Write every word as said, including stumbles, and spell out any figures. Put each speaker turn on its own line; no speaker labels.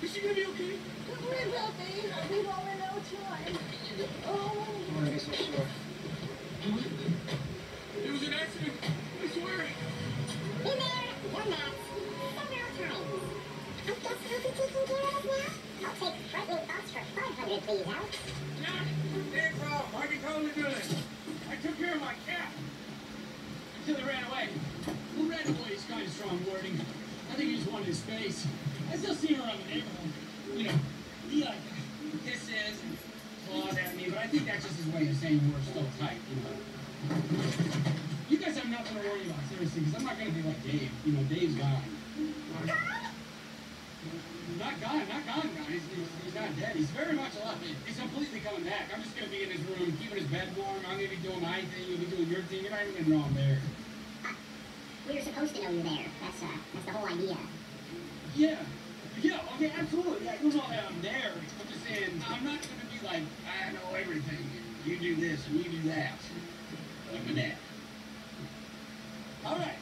Is she gonna be okay?
We will be. We've only no time. Oh.
I guess I sure.
It was an accident. I swear.
Hey there, you're next. Several times. I guess you'll be taking care of us now? I'll take frightening thoughts for five hundred, please, Alex.
Jack, hey, Carl, how you totally doing it? I took care of my cat. Until he ran away. Who ran away is kind of strong wording. I think he just wanted his space. I still see him around the neighborhood. You know, he like hisses and claws at me, but I think that's just his way of saying we're still tight, you know. You guys have nothing to worry about, seriously, because I'm not going to be like Dave. You know, Dave's gone. Not gone, not gone, guys. He's, he's, he's not dead. He's very much alive. He's completely coming back. I'm just going to be in his room, keeping his bed warm. I'm going to be doing my thing. You'll be doing your thing. You're not even going to know I'm there.
Uh, we were supposed to know you're there. That's, uh, that's the whole idea.
Yeah. Yeah, okay, absolutely. Yeah, you know that I'm there. I'm just saying, I'm not going to be like, I know everything. You do this and you do that. Like my dad. All right.